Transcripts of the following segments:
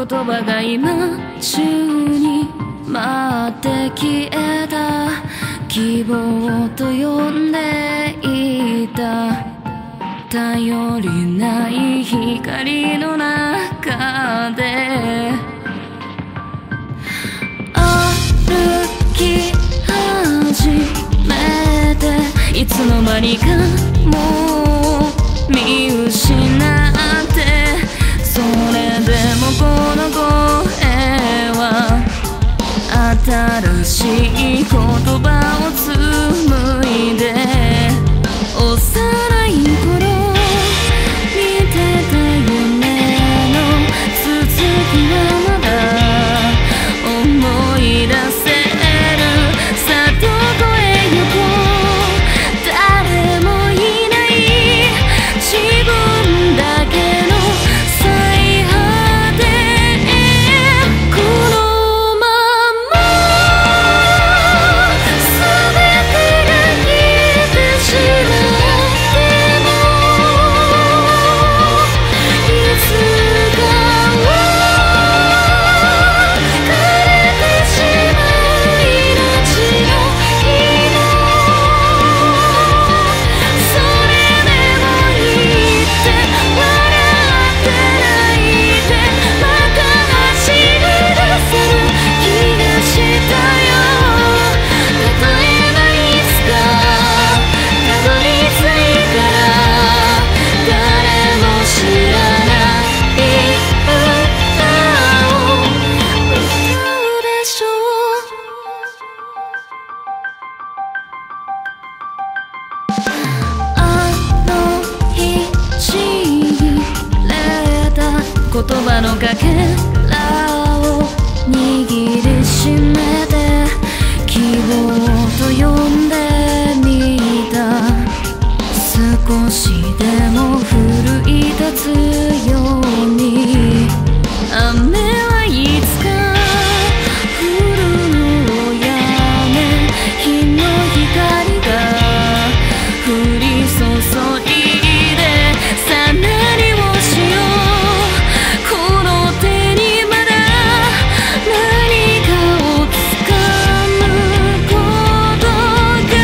言葉が今中に舞って消えた希望と呼んでいた頼りない光の中で歩き始めていつの間にかもう見失ってそれでもこの声は新しい言葉を紡いで幼い頃見てた夢の続きはまだ思い出せるさあどこへ行こう誰もいない自分だけの最果てへこのまま全てが消えてしまってもいつかは枯れてしまう命の色それでもいいって笑って泣いてまた走り出せる気がしたよ例えばいつかたどり着いたら誰も知らない歌を歌うでしょあの日ちぎれた言葉のかけらを握りしめて希望と呼んでみた少しでも奮い立つように雨はいつか降るのをやめ日の光が降り注いでさあ何をしようこの手にまだ何かを掴むことが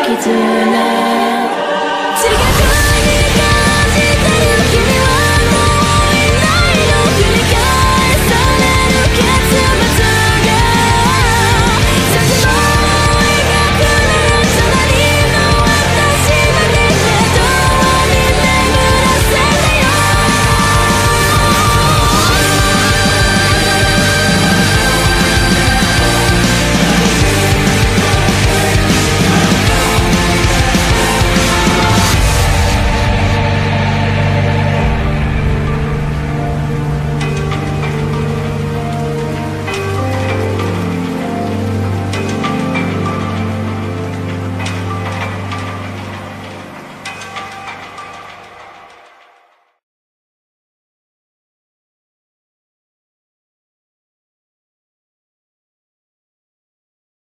絆